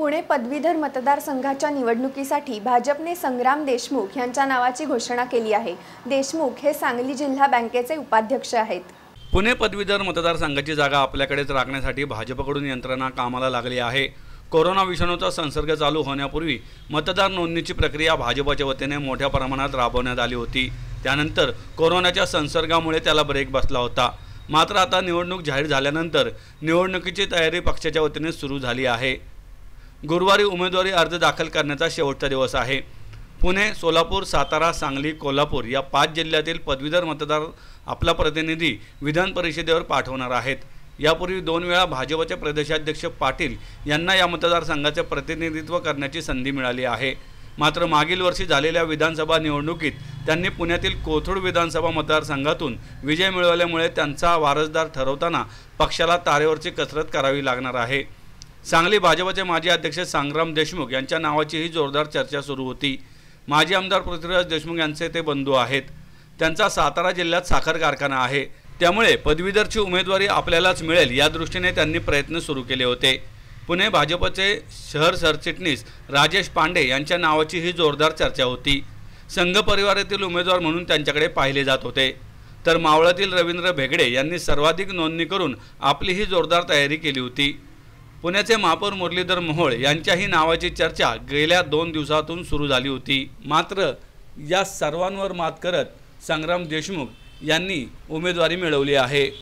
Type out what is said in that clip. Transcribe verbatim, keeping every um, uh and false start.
पुणे पदवीधर मतदारसंघाच्या निवडणुकीसाठी भाजपने संग्राम देशमुख यांच्या नावाची घोषणा केली आहे। देशमुख हे सांगली जिल्हा बँकेचे उपाध्यक्ष आहेत। पुणे पदवीधर मतदारसंघाची जागा आपल्याकडेच राखण्यासाठी भाजपकडून यंत्रणा कामाला लागली आहे। कोरोना विषाणूचा संसर्ग चालू होण्यापूर्वी मतदार नोंदणीची प्रक्रिया भाजपच्या वतीने मोठ्या प्रमाणात राबवण्यात आली होती। त्यानंतर कोरोनाच्या संसर्गामुळे त्याला ब्रेक बसला होता। मात्र आता निवडणूक जाहीर झाल्यानंतर निवडणुकीची तयारी पक्षाच्या वतीने सुरू झाली आहे। गुरुवारी उमेदवारी अर्ज दाखल करण्याचा शेवटचा दिवस आहे। पुणे, सोलापूर, सातारा, सांगली, कोल्हापूर या पाच जिल्ह्यातील पदवीधर मतदार आपला प्रतिनिधी विधान परिषदेवर पाठवणार आहेत। यापूर्वी दोन वेळा भाजपचे प्रदेशाध्यक्ष पाटील यांना या मतदारसंघाचे प्रतिनिधित्व करण्याची संधी मिळाली आहे। मात्र मागील वर्षी झालेल्या विधानसभा निवडणुकीत त्यांनी पुण्यातील कोथरूड विधानसभा मतदारसंघातून विजय मिळवल्यामुळे त्यांचा वारसदार ठरवताना पक्षाला तारेवरची कसरत करावी लागणार आहे। सांगली भाजपचे माजी अध्यक्ष संग्राम देशमुख यांच्या नावाचीही जोरदार चर्चा सुरू होती। माजी आमदार पृथ्वीराज देशमुख यांचे ते बंधू आहेत। त्यांचा सातारा जिल्ह्यात साखर कारखाना आहे, त्यामुळे पदवीधरची उमेदवारी आपल्यालाच मिळेल या दृष्टीने त्यांनी प्रयत्न सुरू केले होते। पुणे भाजपचे शहर सरचिटणीस राजेश पांडे यांच्या नावाची ही जोरदार चर्चा होती। संघ परिवारातील उमेदवार म्हणून त्यांच्याकडे पाहिले जात होते, तर मावळातील रवींद्र भेगडे यांनी सर्वाधिक नोंदणी करून आपली ही जोरदार तयारी केली होती। पुण्याचे महापौर मुरलीधर मोहोळ यांच्याही नावाची चर्चा गेल्या दोन दिवसातून सुरू झाली होती। मात्र या सर्वांवर मात करत संग्राम देशमुख यांनी उमेदवारी मिळवली आहे।